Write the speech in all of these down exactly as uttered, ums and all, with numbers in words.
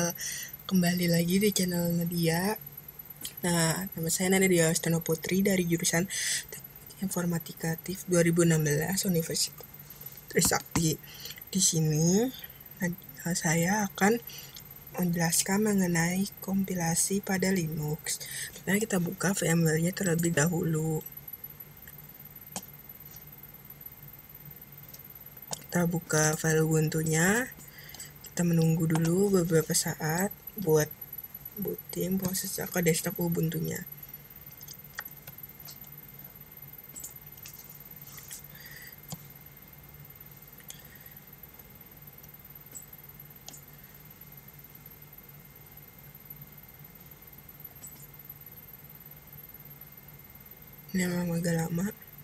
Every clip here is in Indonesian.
uh, kembali lagi di channel Nadia. Nah, nama saya Nadia Steno Putri dari jurusan Informatikatif dua ribu enam belas Universitas Trisakti. Di sini uh, saya akan menjelaskan mengenai kompilasi pada Linux. Nah, kita buka VMware-nya terlebih dahulu. Kita buka file Ubuntu-nya. Kita menunggu dulu beberapa saat buat booting proses ke desktop Ubuntu-nya. Ini memang agak lama.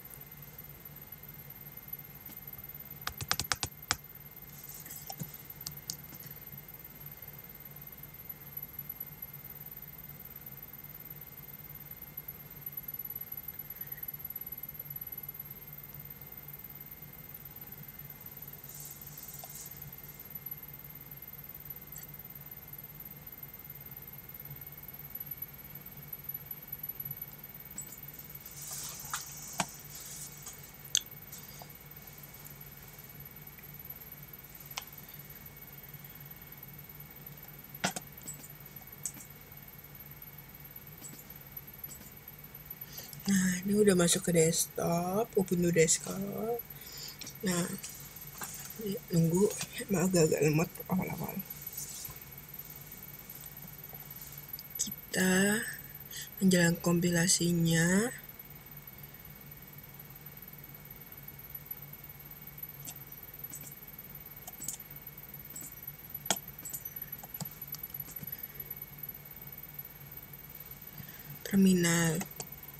Nah, ini udah masuk ke desktop, Ubuntu desktop. Nah, nunggu, emang agak-agak lemot awal-awal. Kita menjalankan kompilasinya. Terminal.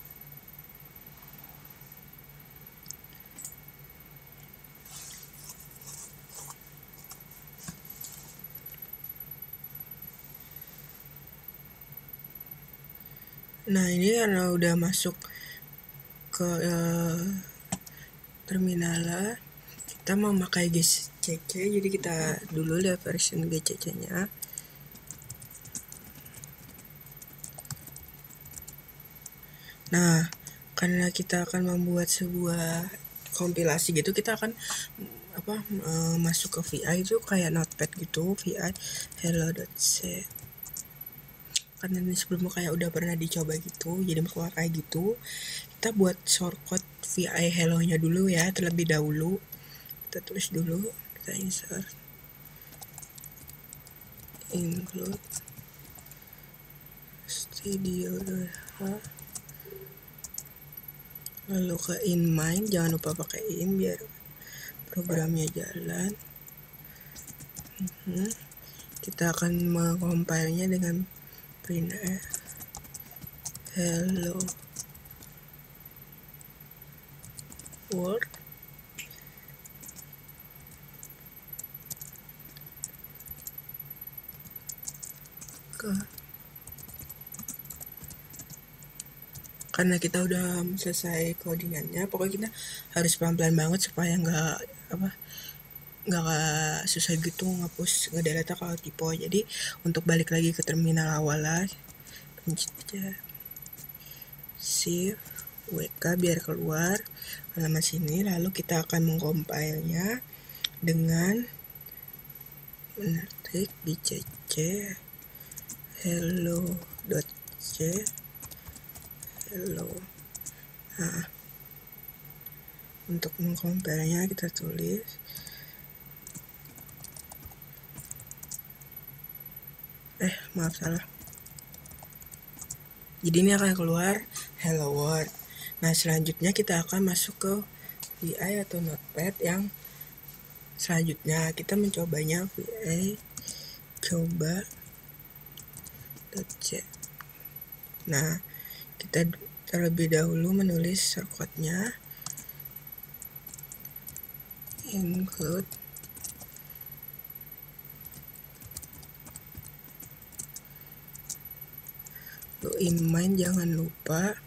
Nah, ini karena udah masuk ke uh, terminal, kita mau pakai G C C, jadi kita dulu lihat version G C C-nya. Nah, karena kita akan membuat sebuah kompilasi gitu, kita akan apa uh, masuk ke V I itu kayak notepad gitu, V I hello.c. Karena ini sebelumnya kayak udah pernah dicoba gitu, jadi bakal kayak gitu. Kita buat shortcut V I hello-nya dulu ya, terlebih dahulu. Kita tulis dulu, kita insert, include studio.h, lalu ke inmine, jangan lupa pakai in biar programnya jalan. Hmm. Kita akan mengcompile-nya dengan printf hello world. Ke karena kita udah selesai codingannya, pokoknya kita harus pelan-pelan banget supaya nggak apa nggak susah gitu ngapus ngedelete kalau typo. Jadi untuk balik lagi ke terminal awal lah, pencet aja shift W K biar keluar halaman sini, lalu kita akan mengcompile-nya dengan mengetik gcc hello.c hello. Nah, untuk mengcompile-nya kita tulis eh maaf salah. Jadi ini akan keluar hello world. Nah, selanjutnya kita akan masuk ke V I atau notepad yang selanjutnya. Kita mencobanya V I coba .c. Nah, kita terlebih dahulu menulis shortcut-nya, include inmine, jangan lupa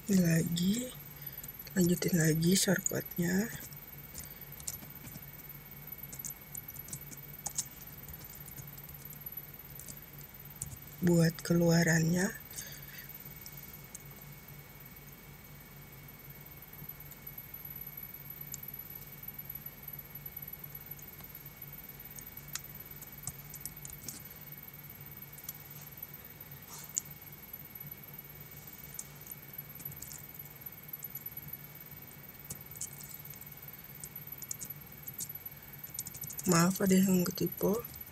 Ini lagi, lanjutin lagi shortcutnya. Buat keluarannya. Maaf ada yang ketipu.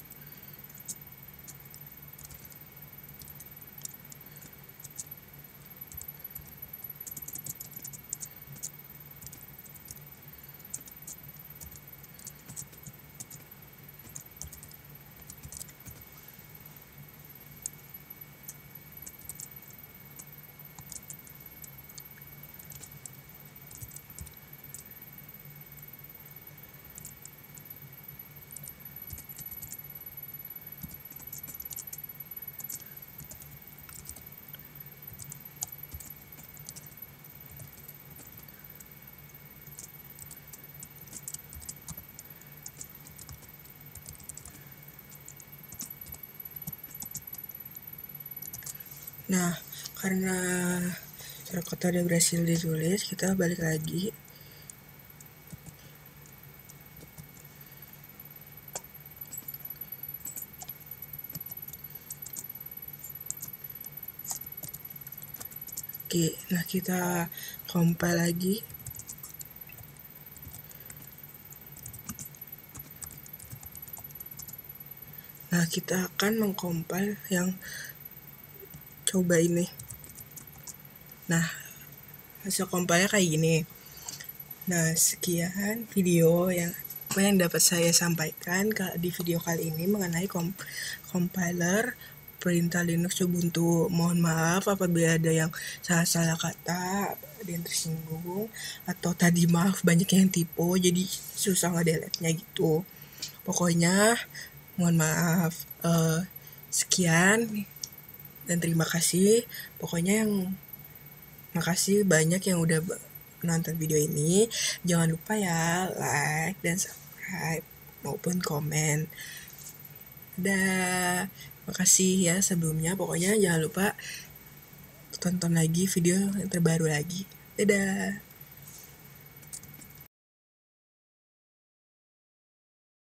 Nah, karena shortcut udah berhasil ditulis, kita balik lagi. Oke, nah kita compile lagi. Nah, kita akan mengcompile yang coba ini. Nah, hasil compile kayak gini. Nah, sekian video yang apa yang dapat saya sampaikan di video kali ini mengenai kom compiler perintah Linux Ubuntu. Mohon maaf apabila ada yang salah-salah kata, ada yang tersinggung, atau tadi maaf banyak yang tipu, jadi susah ngedelete-nya gitu. Pokoknya mohon maaf. Uh, sekian dan terima kasih. Pokoknya yang makasih banyak yang udah nonton video ini. Jangan lupa ya like dan subscribe maupun komen. Dah, makasih ya sebelumnya. Pokoknya jangan lupa tonton lagi video yang terbaru lagi. Dadah.